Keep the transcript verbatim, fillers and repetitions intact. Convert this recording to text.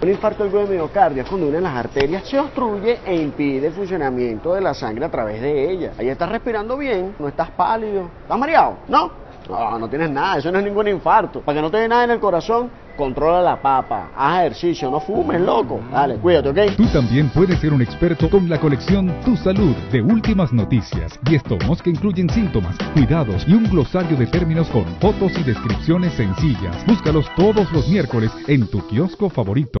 Un infarto agudo de miocardio es cuando una de las arterias se obstruye e impide el funcionamiento de la sangre a través de ella. Ahí estás respirando bien, no estás pálido. ¿Estás mareado? ¿No? No, no tienes nada, eso no es ningún infarto. Para que no te dé nada en el corazón, controla la papa, haz ejercicio, no fumes, loco. Dale, cuídate, ¿ok? Tú también puedes ser un experto con la colección Tu Salud de Últimas Noticias. diez tomos que incluyen síntomas, cuidados y un glosario de términos con fotos y descripciones sencillas. Búscalos todos los miércoles en tu kiosco favorito.